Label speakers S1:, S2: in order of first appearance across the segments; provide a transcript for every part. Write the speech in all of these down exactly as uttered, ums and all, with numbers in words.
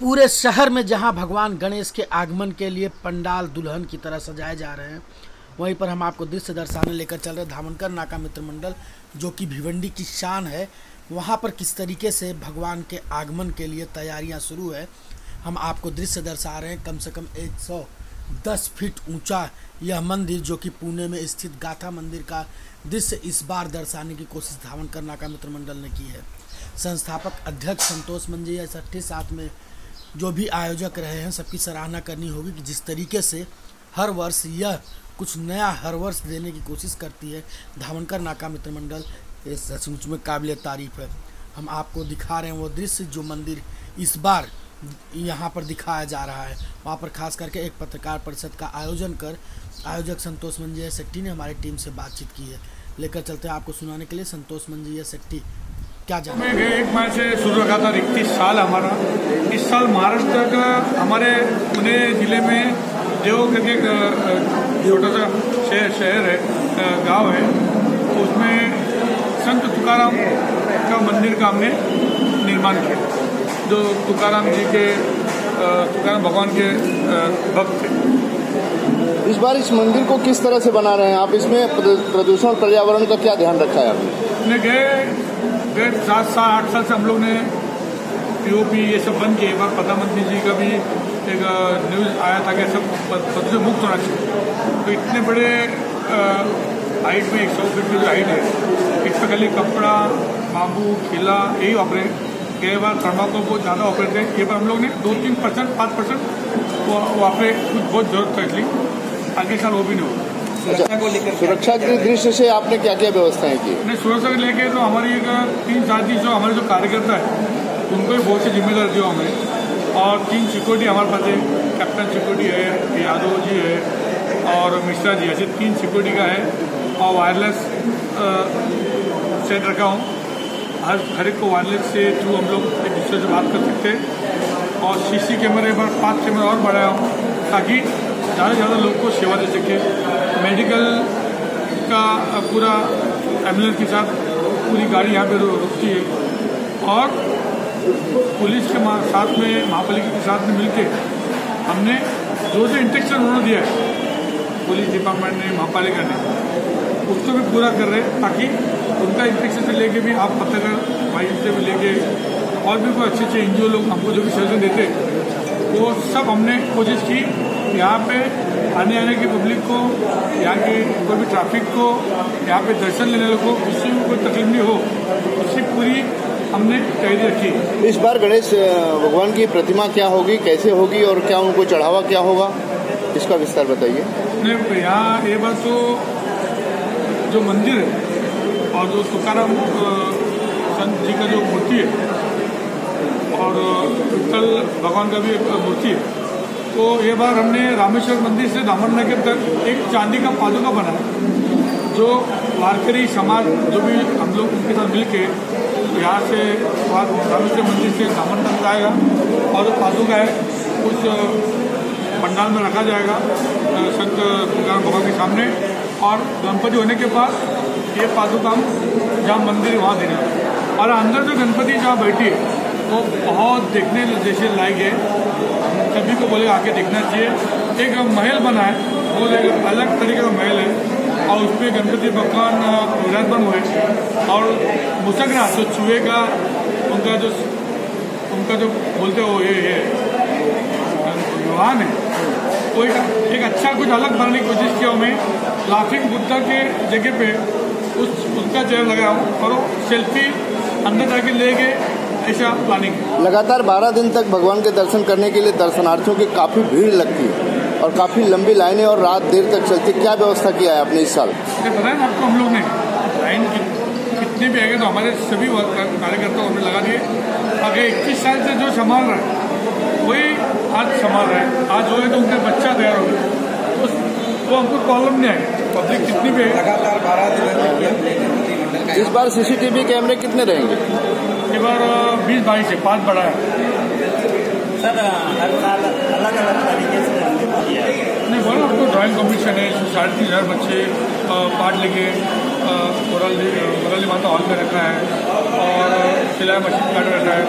S1: पूरे शहर में जहां भगवान गणेश के आगमन के लिए पंडाल दुल्हन की तरह सजाए जा रहे हैं, वहीं पर हम आपको दृश्य दर्शाने लेकर चल रहे धामनकर नाका मित्र मंडल, जो कि भिवंडी की शान है। वहां पर किस तरीके से भगवान के आगमन के लिए तैयारियां शुरू है, हम आपको दृश्य दर्शा रहे हैं। कम से कम एक सौ दस फीट ऊंचा यह मंदिर, जो कि पुणे में स्थित गाथा मंदिर का दृश्य इस बार दर्शाने की कोशिश धामनकर नाका मित्र मंडल ने की है। संस्थापक अध्यक्ष संतोष मंजिया सट्टी साथ में जो भी आयोजक रहे हैं, सबकी सराहना करनी होगी कि जिस तरीके से हर वर्ष यह कुछ नया हर वर्ष देने की कोशिश करती है धामनकर नाका मित्र मंडल, ये सचमुच में काबिल तारीफ है। हम आपको दिखा रहे हैं वो दृश्य जो मंदिर इस बार यहाँ पर दिखाया जा रहा है। वहाँ पर खास करके एक पत्रकार परिषद का आयोजन कर आयोजक संतोष मंजिया सेट्टी ने हमारी टीम से बातचीत की है। लेकर चलते हैं आपको सुनाने के लिए संतोष मंजिया सेट्टी क्या जाना।
S2: एक माह से शुरू रखा था इकतीस साल हमारा। इस साल महाराष्ट्र का हमारे पुणे जिले में देव करके छोटा सा शहर शहर है, गांव है, उसमें संत तुकाराम का मंदिर का हमने निर्माण किया, जो तुकाराम जी के तुकाराम भगवान के भक्त थे।
S3: इस बार इस मंदिर को किस तरह से बना रहे हैं आप? इसमें प्रदूषण पर्यावरण का क्या ध्यान रखा है आपने?
S2: गए गए सात साल आठ साल से हम लोग ने पीओपी ये सब बंद किए। एक बार प्रधानमंत्री जी का भी एक न्यूज़ आया था कि सब प्रदूषण मुक्त होना चाहिए। तो इतने बड़े हाइट में एक सौ फीट की जो हाइट है, इस पर खाली कपड़ा, बाम्बू, खिला यही ऑपरेट। कई बार थर्माकोल बहुत ज़्यादा ऑपरेट है। ये बार हम लोग ने दो तीन परसेंट पाँच परसेंट वहाँ पे कुछ बहुत जरूरत कर ली। आगे साल वो भी नहीं होगा।
S3: अच्छा, सुरक्षा की दृष्टि से आपने क्या क्या व्यवस्थाएं की?
S2: नहीं, सुरक्षा को लेके तो हमारी एक तीन साथी जो हमारे जो कार्यकर्ता है उनको भी बहुत सी जिम्मेदारी दी हमें, और तीन सिक्योरिटी हमारे पास है। कैप्टन सिक्योरिटी है, यादव जी है और मिश्रा जी, ऐसे तीन सिक्योरिटी का है। और वायरलेस सेट रखा हूँ, हर हर एक को वायरलेस से थ्रू हम लोग एक दूसरे से बात कर सकते हैं। और सीसी कैमरे पर पाँच कैमरे और बढ़ाया हूँ ताकि ज़्यादा से ज़्यादा लोग को सेवा दे सके। मेडिकल का पूरा एम्बुलेंस के साथ पूरी गाड़ी यहाँ पे रुकती है। और पुलिस के साथ में महापालिका के साथ में मिलके हमने जो जो इंस्ट्रक्शन उन्होंने दिया है पुलिस डिपार्टमेंट ने, महापालिका ने, उसको भी पूरा कर रहे हैं ताकि उनका इंस्ट्रक्शन से लेके भी आप पत्रकार भाई से भी लेके और भी कोई अच्छे अच्छे एनजीओ लोग हमको जो भी सजेशन देते वो सब हमने कोशिश की यहाँ पे आने आने की पब्लिक को, यहाँ की कोई भी ट्रैफिक को, यहाँ पे दर्शन लेने वालों को किसी को कोई तकलीफ नहीं हो, उसकी पूरी हमने तैयारी रखी।
S3: इस बार गणेश भगवान की प्रतिमा क्या होगी, कैसे होगी और क्या उनको चढ़ावा क्या होगा, इसका विस्तार बताइए।
S2: नहीं, यहाँ ये बात तो जो मंदिर है और जो तुकाराम संत जी का जो मूर्ति है और विठल भगवान का भी एक मूर्ति है, तो ये बार हमने रामेश्वर मंदिर से दामननगर तक एक चांदी का पादुका बनाया, जो वारकरी समाज जो भी हम लोग उनके साथ मिलके यहाँ से रामेश्वर मंदिर से दामननगर आएगा और जो पादुका है उस पंडाल में रखा जाएगा संत तुकाराम भगवान के सामने। और गणपति होने के बाद ये पादुका हम जहाँ मंदिर वहाँ देना। और अंदर जो गणपति जहाँ बैठी है वो बहुत देखने जैसे लायक है, सभी को बोले आके देखना चाहिए। एक महल बना है, वो एक अलग तरीके का महल है और उसमें गणपति भगवान विराजमान हुए और मुसगरा जो चूहे का उनका जो उनका जो बोलते हो ये है वाहन है, वो एक, एक अच्छा कुछ अलग बनाने की कोशिश किया। हमें लाफिंग बुद्धा के जगह पे उस उसका चेहरा लगाया हूँ और सेल्फी अंदर जाके ले गए, ऐसा प्लानिंग।
S3: लगातार बारह दिन तक भगवान के दर्शन करने के लिए दर्शनार्थियों की काफी भीड़ लगती है और काफी लंबी लाइनें और रात देर तक चलती। क्या व्यवस्था किया है आपने इस साल?
S2: पता है आपको, हम लोग ने लाइन कितने भी आएंगे तो हमारे सभी कार्यकर्ता हमने लगा दिए। आगे इक्कीस साल से जो संभाल रहा है वही आज संभाल रहा है। आज हो गए तो उनके बच्चा तैयार हो गए तो हमको प्रॉब्लम नहीं आएगी। पब्लिक कितनी भी है, लगातार बारह दिन।
S3: इस बार सीसीटीवी कैमरे कितने रहेंगे?
S2: इस बार बीस बाईस है, पाँच बड़ा है
S4: सर। हर साल अलग अलग तरीके से
S2: नहीं बोला आपको, ड्राइंग कॉम्पिटिशन है, साढ़े तीन हज़ार बच्चे पार्ट लेके मुरली मुरली माता हॉल में रखा है और सिलाई मशीन काट रखा है।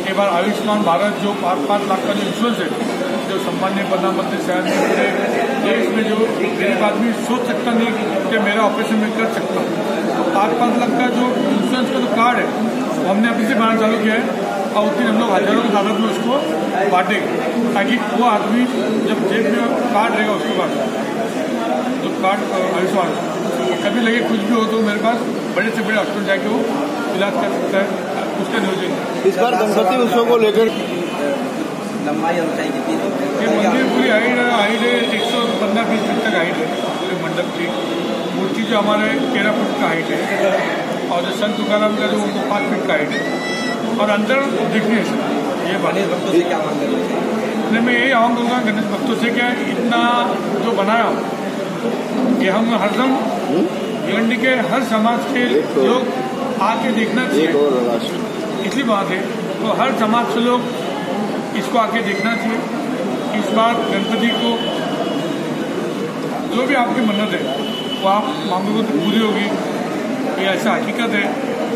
S2: के बाद आयुष्मान भारत जो पाँच पाँच लाख का जो इंश्योरेंस है, जो सम्मान्य प्रधानमंत्री शायद पूरे देश में जो गरीब आदमी सोच सकता नहीं कि मेरा ऑपरेशन मैं कर सकता हूँ, तो पाँच पाँच लाख का जो इंश्योरेंस का जो कार्ड है वो हमने अभी से बनाना चालू किया है और उतनी हम लोग हजारों की तादाद में उसको बांटेंगे, ताकि वो आदमी जब जेब में कार्ड रहेगा उसके बाद जो कार्ड आयुष्मान कभी लगे कुछ भी हो तो मेरे पास बड़े से बड़े हॉस्पिटल जाके वो इलाज कर सकता है, उसका नियोजन।
S3: इस बार गणपति उत्सव को लेकर
S4: लंबाई ऊंचाई कितनी है?
S2: ये मंदिर पूरी हाइट हाइट है एक सौ पंद्रह बीस फीट तक हाइट है पूरे मंडप की। मूर्ति जो हमारे तेरह फुट का हाइट है और जो संत तुकाराम का जो उनको पाँच फीट का हाइट है और अंदर दिखने से ये
S4: गणेश भक्तों से क्या मांग करेंगे?
S2: मैं यही आह्वान करूँगा गणेश भक्तों से, क्या इतना जो बनाया ये हम हरदम भिवंडी के हर समाज के लोग आके देखना चाहिए, इसलिए बात है तो हर समाज से लोग इसको आके देखना चाहिए। इस बार गणपति को जो भी आपकी मन्नत है वो आप मांगोगे तो पूरी होगी, ये ऐसा हकीकत है।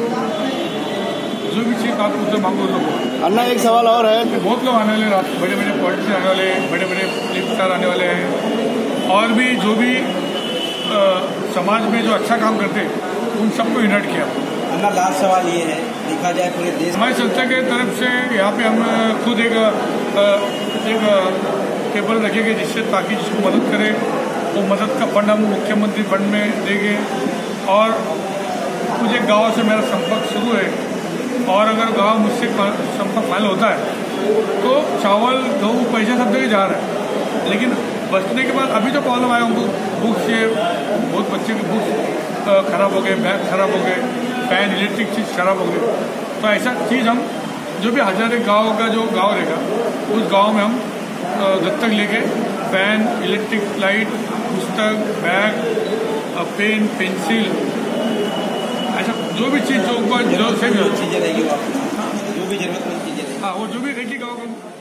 S2: जो भी चीज़ आप उधर मांगो तो
S3: अन्ना एक सवाल और है,
S2: बहुत लोग आने वाले रात, बड़े बड़े पॉलिटिशियन आने वाले हैं, बड़े बड़े फिल्म स्टार आने वाले हैं और भी जो भी आ, समाज में जो अच्छा काम करते हैं उन सबको इन्वाइट किया।
S4: अन्ना लास्ट सवाल ये है, देखा जाए पूरे देश
S2: हमारी संस्था के तरफ से यहाँ पे हम खुद एक एक टेबल रखेंगे जिससे ताकि जिसको मदद करे वो मदद का फंड हम मुख्यमंत्री फंड में देंगे। और कुछ एक गाँव से मेरा संपर्क शुरू है और अगर गाँव मुझसे संपर्क फाइनल होता है तो चावल गेहूँ पैसे सब जगह जा रहा है, लेकिन बचने के बाद अभी जो प्रॉब्लम आया उनको बुक्स से बहुत बच्चे के बुक्स खराब हो गए, बैग खराब हो गए, फैन इलेक्ट्रिक चीज़ खराब हो गई, तो ऐसा चीज़ हम जो भी हजारे गाँव का जो गाँव रहेगा उस गाँव में हम दत्तक लेके फैन, इलेक्ट्रिक लाइट, पुस्तक, बैग, पेन, पेंसिल, ऐसा जो भी चीज़ जो जो से
S4: चीज़ें रहेगी, जो भी जरूरतमंद चीज़ें रहेगी,
S2: हाँ वो जो भी रहेगी गाँव को